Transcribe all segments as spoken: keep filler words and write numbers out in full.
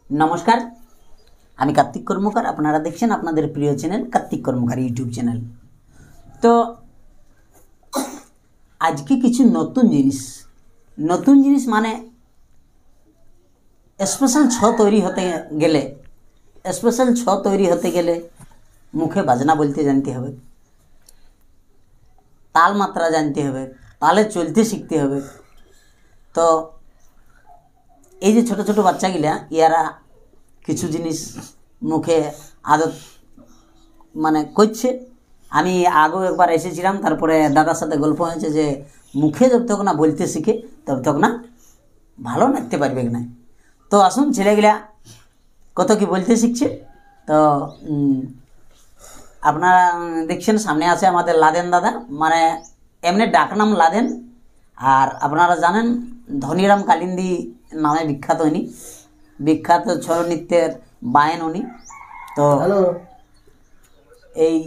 नमस्कार আমি কার্তিক কর্মকার আপনারা দেখছেন আপনাদের প্রিয় channel Kartik Karmakar YouTube channel. তো আজকে কিছু নতুন জিনিস নতুন জিনিস মানে স্পেশাল ছ তৈরি হতে গেলে স্পেশাল ছ তৈরি হতে গেলে মুখে বাজনা বলতে জানতে হবে, তাল মাত্রা জানতে হবে, তালে চলতে শিখতে হবে। তো এই যে ছোট ছোট বাচ্চাগুলা ইয়ারা কিছু জিনিস মুখে আদত মানে করছে। আমি আগেও একবার এসেছিলাম, তারপরে দাদার সাথে গল্প হয়েছে যে মুখে যত তক না বলতে শিখে তত তক না ভালো নাচতে পারবে না। তো আসুন ছেলেগুলা কত কি বলতে শিখছে। তো আপনারা দেখছেন সামনে আছে আমাদের লাদেন দাদা, মানে এমনি ডাকনাম লাদেন, আর আপনারা জানেন ধনীরাম কালিন্দী নামে বিখ্যাত উনি, বিখ্যাত ছৌ নৃত্যের বায়েন উনি। তো এই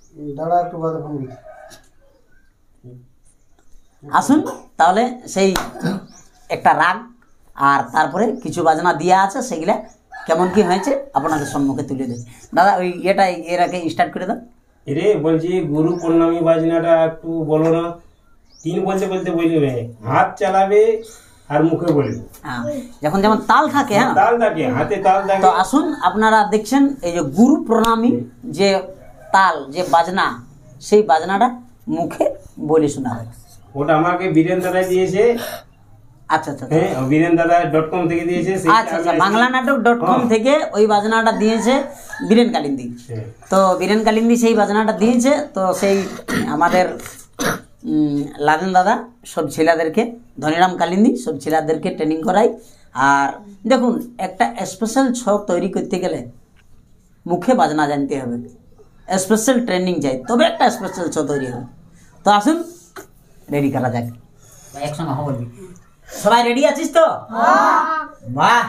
আসুন তাহলে সেই একটা রাগ আর তারপরে কিছু বাজনা দিয়া আছে, সেগুলা কেমন কি হয়েছে আপনাদের সম্মুখে তুলে দেবে। দাদা ওই এটা এর আগে স্টার্ট করে দাও। রে বলছি গুরু পূর্ণমী বাজনাটা একটু বলো না। তিন বলতে বলতে বলবে, হাত চালাবে আর মুখে বলবে, যখন যেমন তাল থাকে, হ্যাঁ তাল থাকে, হাতে তাল থাকে। তো আসুন আপনারা দেখছেন এই যে গুরু প্রণামী যে তাল যে বাজনা, সেই বাজনাটা মুখে বলে শোনাবে। ওটা আমাকে বীরেন দাদা দিয়েছে। আচ্ছা আচ্ছা হ্যাঁ, বীরেন দাদা ডট কম থেকে দিয়েছে। আচ্ছা আচ্ছা বাংলা নাটক ডট কম থেকে ওই বাজনাটা দিয়েছে বীরেন কালিন্দী। তো বীরেন কালিন্দী সেই বাজনাটা দিয়েছে। তো সেই আমাদের লাদেন দাদা সব ছেলেদেরকে, ধনীরাম কালিন্দী সব ছেলেদেরকে ট্রেনিং করাই। আর দেখুন একটা স্পেশাল ছক তৈরি করতে গেলে মুখে বাজনা জানতে হবে, স্পেশাল ট্রেনিং চাই, তবে একটা স্পেশাল ছক তৈরি হবে। তো আসুন রেডি করা যাক, একসঙ্গে হবো। সবাই রেডি আছিস তো? বাহ।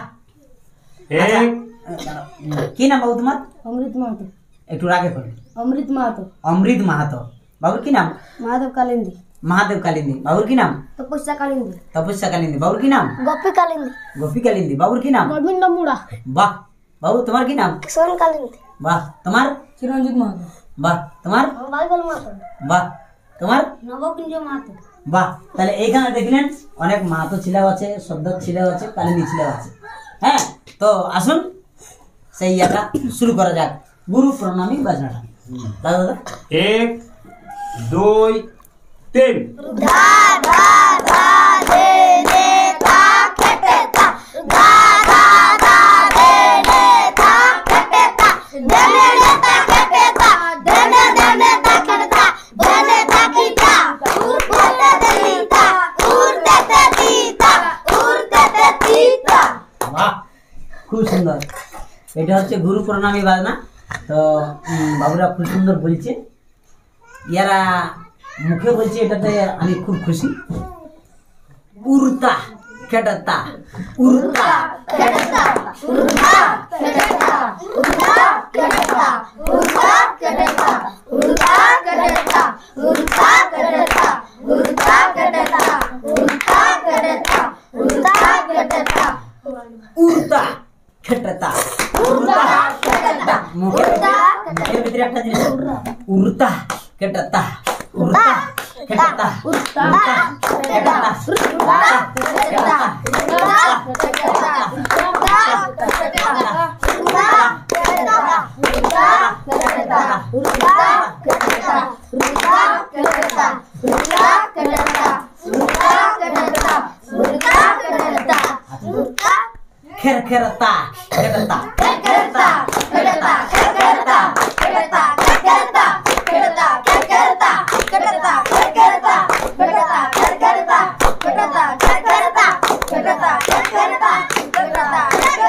কি নাম বাবু তোমার? অমৃত মাহাতো। একটু রাগে করে। অমৃত মাহাতো। অমৃত মাহাতো। বাবুর কি নাম? মহাদেব কালিন্দী। মহাদেব কালিন্দী। বাবুর কি নাম? তপস্যা কালিন্দী। তপস্যা কালিন্দী। বাবুর কি নাম? গোপী কালিন্দী। গোপী কালিন্দী। বাবুর কি নাম? গোবিন্দ মুড়া। বাহ। বাবু তোমার কি নাম? কিশোর কালিন্দী। বাহ। তোমার? চিরঞ্জিত মাহাতো। বাহ। তোমার? বাইবেল মাহাতো। বাহ। তোমার? নবকুঞ্জ মাহাতো। বাহ। তাহলে এইখানে দেখলেন অনেক মাহাতো ছেলেও আছে, সর্দার ছেলেও আছে, কালিন্দী ছেলেও আছে। হ্যাঁ, তো আসুন সেই ইয়াটা শুরু করা যাক, গুরু প্রণামী বাজনাটা। দাদা দাদা এক দুই তিন। ধা ধা ধা দে দে তা খেতে তা, ধা ধা ধা দে দে তা খেতে তা, দেনে দে তা খেতে তা, দেনে দেনে তা খেতে তা, দেনে তা খিতা, উড়তে দে দিতা, উড়তে দে দিতা, উড়তে দে দিতা। বাহ, খুব সুন্দর। এটা হচ্ছে গুরু প্রণামী বাজনা। তো বাবুরা খুব সুন্দর বলছে, ইয়ারা মুখে বলছে, এটাতে আমি খুব খুশি। উড়তা খেটাতা, উড়তা খেটা, উড়তা খেটা, উড়তা খেটা, উড়তা খেটা, উড়তা খেটা, উড়তা খেটা, উড়তা খেটা, উড়তা খেটা, উড়তা খেটা, উড়তা খেটাতা, উড়তা খেটাতা। মুখে মুখের ভিতরে একটা জিনিস, উড়তা খেটাতা, উড়তা খেটাতা, উড়তা খেটাতা, উড়তা খেটাতা, খের খেরতা খেরতা খেরতা খেরতা খেরতা খেরতা খেরতা খেরতা খেরতা খেরতা খেরতা খেরতা খেরতা খেরতা খেরতা খেরতা খেরতা খেরতা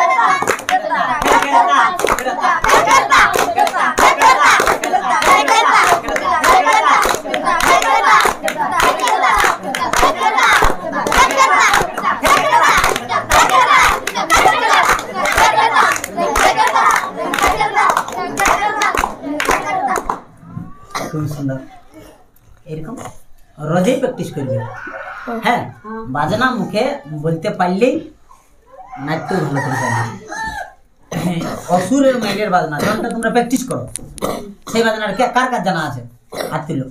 খুব সুন্দর। এরকম রোজই প্র্যাকটিস করবে। হ্যাঁ, বাজনা মুখে বলতে পারলেই নাচতেও ভালো করে পারবে। অসুরের মাইলের বাজনা যখনটা তোমরা প্র্যাকটিস করো সেই বাজনাটা কে কার কার জানা আছে হাত তুলো।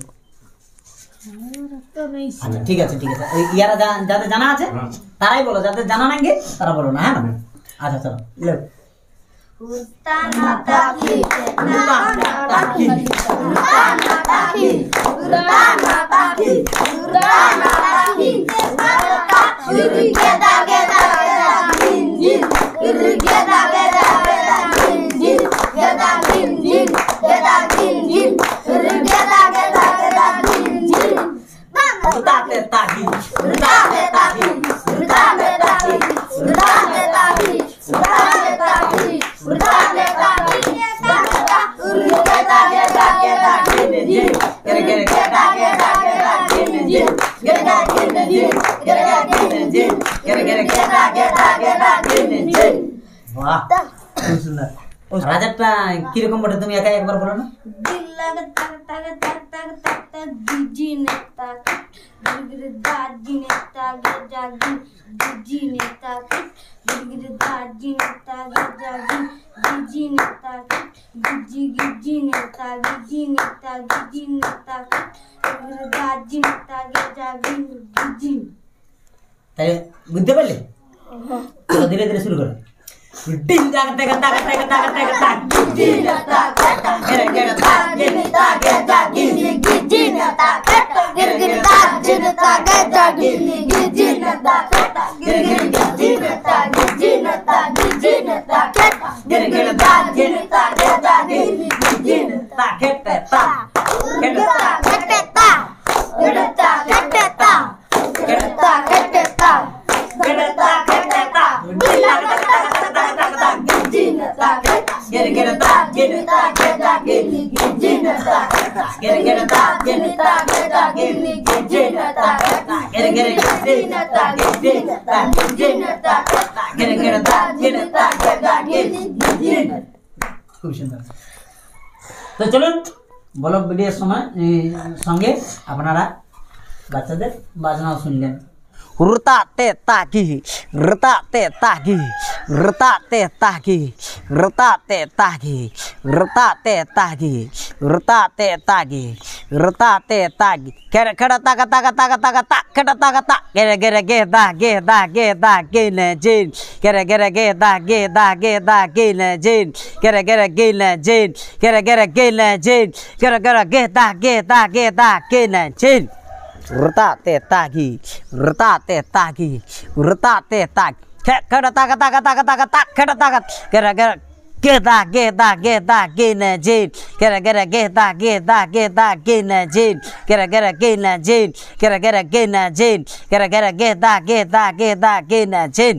আচ্ছা ঠিক আছে ঠিক আছে ওই ইয়ারা যা- যাদের জানা আছে তারাই বলো, যাদের জানা নাই গে তারা বলো না, হ্যাঁ না? আচ্ছা চলো লেও। Urtana taki, urtana taki, urtana taki, urtana taki, urtana taki. Iri geda geda geda gin gin, iri geda geda geda gin gin, geda gin gin, geda gin gin, iri geda geda geda gin gin. Urtate taki, Urtane taki, urtane taki, urtane taki, urtane taki, urtane taki. Uri geda geda geda gin gin, iri geda geda geda gin gin, geda gin gin, geda gin gin, iri geda geda geda gin gin. বাহ খুব সুন্দর। ও রাজারটা কিরকম বটে তুমি একাই একবার বলো না। Dil laga tak tak tak tak tak tak gijine tak, gir dajine tak jagin, gijine tak, gir dajine tak jagin, gijine tak, giji gijine tak, gijine tak, gijine tak, gir dajine tak jagin, gijin. তাই বুঝতে পারলে? চলো ধীরে ধীরে শুরু করো। Ding টাক টাক টাক টাক টাক টাক টাক Gijine tak, গেরে গেরে টাক gijine tak jagin, gijine tak, gir gir dajine tak jagin, gijine tak, gir gir gijine tak, gijine tak, gijine tak, gir gir dajine tak jagin, gijine টাক খেতে তা খেতে তা keteta, keteta, keteta, keteta, keteta, keteta, keteta, gijine tak, গেরে গেরে টাক গেরে gijine tak jagin, gijine tak, গেরে গেরে টাক গেরে gijine tak jagin, gijine tak, গেরে গেরে gijine tak, gijine tak, gijine tak, গেরে গেরে টাক গেরে gijine tak jagin, gijine. খুব সুন্দর। তো চলুন বলো ভিডিওর সময় এই, সঙ্গে আপনারা বাচ্চাদের বাজনাও শুনলেন। রুতা তে তাকি রুতা তে তাকি রুতা তে তাকি রুতা তে তাকি রুতা তে তাকি রুতা তে তাকি রুতা তে তাকি কেরে খড়া তাকা তাকা তাকা তাকা তা খড়া তাকা তা গেরে গেরে গে দা গে দা গে দা গে নে জিন গেরে গেরে গে দা গে দা গে দা গে নে জিন গেরে গেরে গে নে জিন গেরে গেরে গে নে জিন গেরে গেরে গে দা গে দা গে দা গে নে জিন Urta te tagi, urta te tagi, urta te tag. Kada taga taga taga taga tak kada taga. Gara gara geda geda geda gena jin. Gara gara geda geda geda gena jin. Gara gara gena jin. Gara gara gena jin. Gara gara geda geda geda gena jin.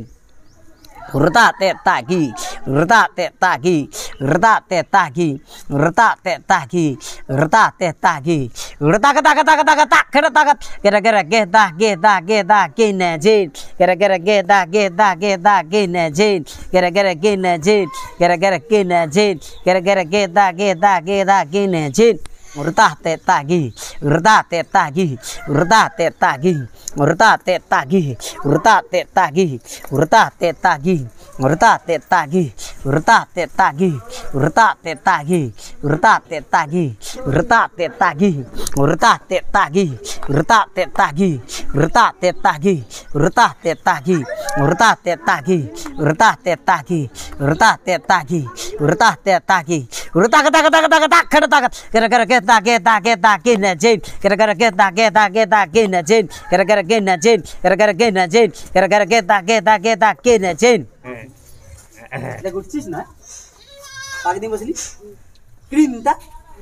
Urta te tagi, urta te tagi, urta te tagi, urta te tagi, urta te tagi, urta ka taga taga taga tak kada taga gara gara geda geda geda gena jin, gara gara geda geda geda gena jin, gara gara gena jin, gara gara gena jin, gara gara geda geda geda gena jin. Urta te tagi, urta te tagi, urta te tagi, urta te tagi, urta te tagi, urta te tagi, urta te tagi, urta te tagi, urta te tagi, urta te tagi, urta te tagi, urta te tagi, urta te tagi, urta te tagi, urta te tagi, urta te tagi, urta te tagi, urta te tagi, urta te tagi, urta ka taga taga taga tak kada taga gara gara geta geta geta gena jin gara gara geta geta geta gena jin gara gara gena jin gara gara gena jin gara gara geta geta geta gena jin এটা করছিস না পাক দিন বসলি ক্রিমটা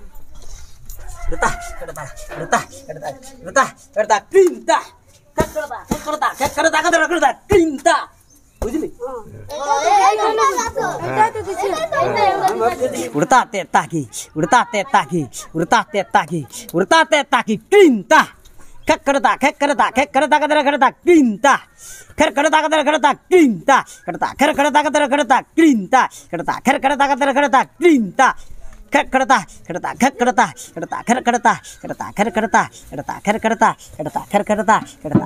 রতা রতা রতা রতা রতা রতা ক্রিমটা করতা করতা করতা করতা করতা ক্রিমটা বুঝলি উড়তা তে তাকি উড়তা তে তাকি উড়তা তে তাকি উড়তা তে তাকি ক্রিমটা करता खर करता खर करता कदर करता क्रीमता खर करता कदर करता क्रीमता करता खर करता कदर करता क्रीमता करता खर करता कदर करता क्रीमता खर करता करता खर करता करता खर करता करता खर करता करता खर करता करता खर करता करता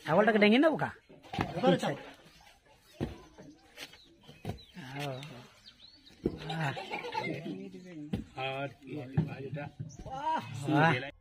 ছাগলটাকে ডেঙে নেবো কা আর